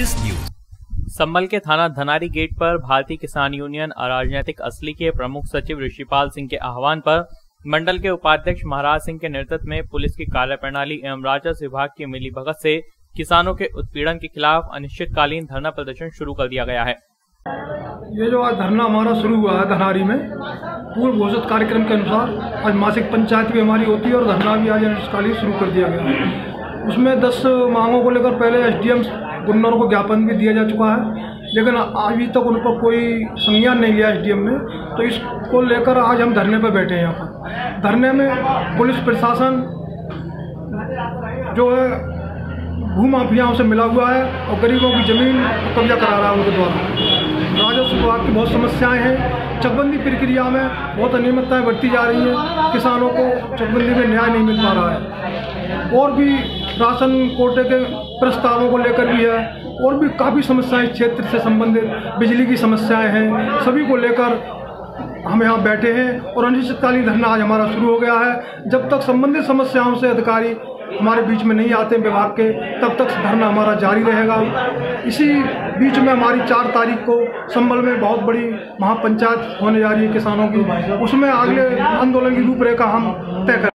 BS news. संभल के थाना धनारी gate पर भारतीय किसान यूनियन अराजनैतिक असली के प्रमुख सचिव ऋषिपाल सिंह के आह्वान पर मंडल के उपाध्यक्ष महाराज सिंह के नेतृत्व में पुलिस की कार्यप्रणाली एवं राजस्व विभाग की मिलीभगत से किसानों के उत्पीड़न के खिलाफ अनिश्चितकालीन धरना प्रदर्शन शुरू कर दिया गया है। ये जो आज धरना हमारा शुरू हुआ है धनारी में, पूर्व घोषित कार्यक्रम के अनुसार आज मासिक पंचायत भी हमारी होती है और धरना भी आज अनिश्चितकालीन शुरू कर दिया गया। उसमें 10 मांगों को लेकर पहले SDM गुन्नर को ज्ञापन भी दिया जा चुका है, लेकिन अभी तक उन पर कोई संज्ञान नहीं लिया SDM ने। तो इसको लेकर आज हम धरने पर बैठे हैं। यहाँ पर धरने में पुलिस प्रशासन जो है भूमाफियाओं से मिला हुआ है और गरीबों की जमीन कब्जा करा रहा है उनके द्वारा। राजस्व विभाग की बहुत समस्याएं हैं। चकबंदी प्रक्रिया में बहुत अनियमितताएं बढ़ती जा रही हैं। किसानों को चकबंदी में न्याय नहीं मिल पा रहा है। और भी राशन कोटे के प्रस्तावों को लेकर भी है और भी काफ़ी समस्याएं इस क्षेत्र से संबंधित, बिजली की समस्याएं हैं, सभी को लेकर हम यहाँ बैठे हैं और अनिश्चितकालीन धरना आज हमारा शुरू हो गया है। जब तक संबंधित समस्याओं से अधिकारी हमारे बीच में नहीं आते विभाग के, तब तक धरना हमारा जारी रहेगा। इसी बीच में हमारी 4 तारीख को संभल में बहुत बड़ी महापंचायत होने जा रही है किसानों की। उसमें अगले आंदोलन की रूपरेखा हम तय करेंगे।